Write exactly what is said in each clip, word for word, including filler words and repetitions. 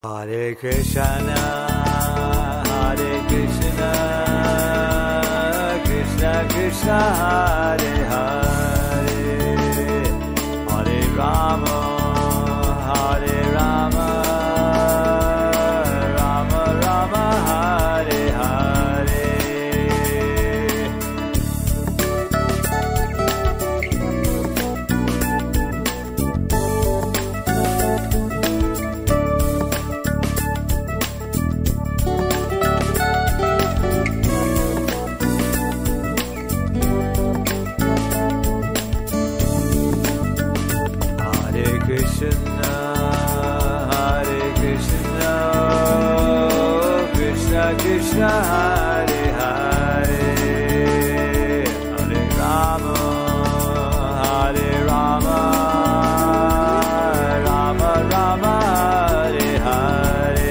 Hare Krishna, Hare Krishna, Krishna Krishna, Hare Hare, Hare Rama, Hare Rama, Rama Rama, Hare Hare. Krishna, Hare Krishna, Krishna Krishna, Hare Hare, Hare Rama, Hare Rama, Rama Rama, Hare Hare.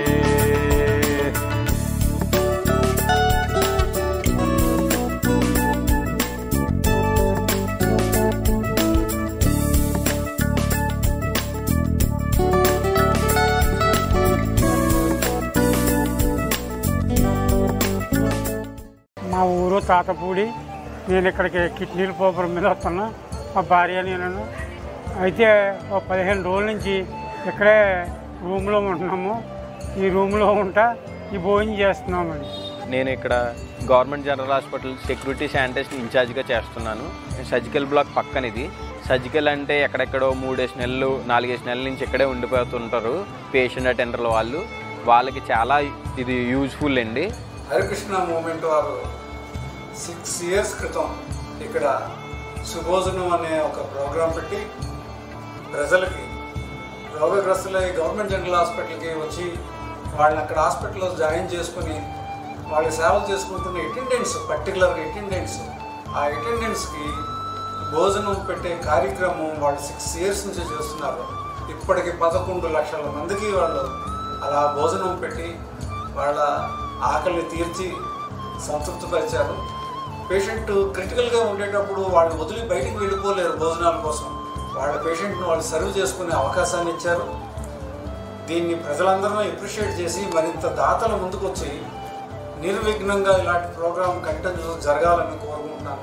మా ఊరు తాతపూడి. నేను ఇక్కడికి కిడ్నీల పోపురం మీద వస్తున్నా. మా భార్య నేను అయితే ఒక పదిహేను రోజుల నుంచి ఇక్కడే రూమ్లో ఉంటున్నాము. ఈ రూమ్లో ఉంటా ఈ భోజనం చేస్తున్నామండి. నేను ఇక్కడ government general hospital security sanitation ఇన్ఛార్జ్గా చేస్తున్నాను. సర్జికల్ బ్లాక్ పక్కన ఇది. సర్జికల్ అంటే ఎక్కడెక్కడో మూడేసి నెలలు నాలుగేసి నెలల నుంచి ఇక్కడే ఉండిపోతుంటారు పేషెంట్ అటెండర్ల వాళ్ళు. వాళ్ళకి చాలా ఇది యూజ్ఫుల్ అండి. హరికృష్ణ మూమెంట్ వారు సిక్స్ ఇయర్స్ క్రితం ఇక్కడ సుభోజనం అనే ఒక ప్రోగ్రాం పెట్టి ప్రజలకి రోగగ్రస్తులై గవర్నమెంట్ జనరల్ హాస్పిటల్కి వచ్చి వాళ్ళని అక్కడ హాస్పిటల్లో జాయిన్ చేసుకుని వాళ్ళ సేవలు చేసుకుంటున్న అటెండెన్స్, పర్టికులర్గా అటెండెన్స్, ఆ అటెండెన్స్కి భోజనం పెట్టే కార్యక్రమం వాళ్ళు సిక్స్ ఇయర్స్ నుంచి చేస్తున్నారు. ఇప్పటికి పదకొండు లక్షల మందికి వాళ్ళు అలా భోజనం పెట్టి వాళ్ళ ఆకలిని తీర్చి సంతృప్తిపరిచారు. పేషెంట్ క్రిటికల్గా ఉండేటప్పుడు వాళ్ళు వదిలి బయటికి వెళ్ళిపోలేరు భోజనాల కోసం. వాళ్ళ పేషెంట్ను వాళ్ళు సర్వ్ చేసుకునే అవకాశాన్ని ఇచ్చారు. దీన్ని ప్రజలందరూ అప్రిషియేట్ చేసి మరింత దాతల ముందుకు వచ్చి నిర్విఘ్నంగా ఇలాంటి ప్రోగ్రాం కంటిన్యూ జరగాలని కోరుకుంటున్నాను.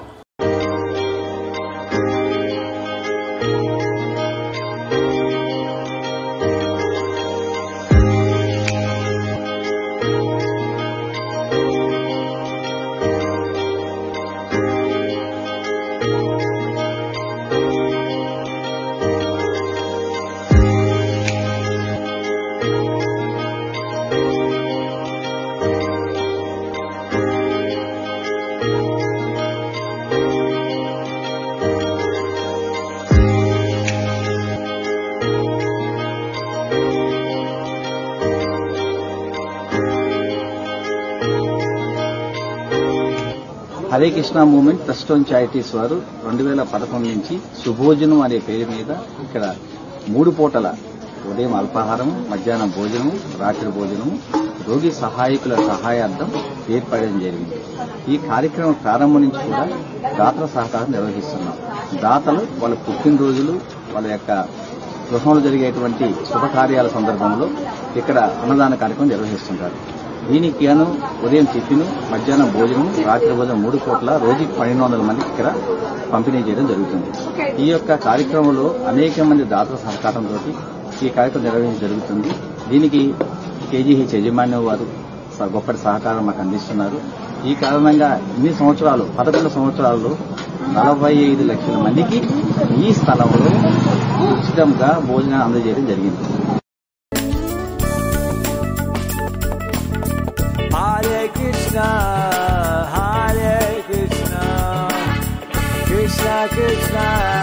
Hare Krishna movement trust and charities వారు రెండు వేల పదకొండు నుంచి సుభోజనం అనే పేరు మీద ఇక్కడ మూడు పూటల ఉదయం అల్పాహారం, మధ్యాహ్నం భోజనం, రాత్రి భోజనం రోగి సహాయకుల సహాయార్థం ఏర్పడడం జరిగింది. ఈ కార్యక్రమం ప్రారంభం నుంచి కూడా దాతల సహకారం నిర్వహిస్తున్నాం. దాతలు వాళ్ళ పుట్టినరోజులు, వాళ్ళ యొక్క గృహంలో జరిగేటువంటి శుభకార్యాల సందర్భంలో ఇక్కడ అన్నదాన కార్యక్రమం నిర్వహిస్తుంటారు. దీనికి గాను ఉదయం టిఫిన్, మధ్యాహ్నం భోజనం, రాత్రి భోజనం మూడు పూట్ల రోజుకి పన్నెండు వందల మందికి ఇక్కడ పంపిణీ చేయడం జరుగుతుంది. ఈ యొక్క కార్యక్రమంలో అనేక మంది దాతల సహకారంతో ఈ కార్యక్రమం నిర్వహించడం జరుగుతుంది. దీనికి కేజీహెచ్ యజమాన్యం వారు గొప్పటి సహకారం మాకు అందిస్తున్నారు. ఈ కారణంగా ఇన్ని సంవత్సరాలు పదకొండు సంవత్సరాల్లో నలభై ఐదు లక్షల మందికి ఈ స్థలంలో ఉచితంగా భోజనాన్ని అందజేయడం జరిగింది. Hare Krishna, Hare Krishna, Krishna Krishna,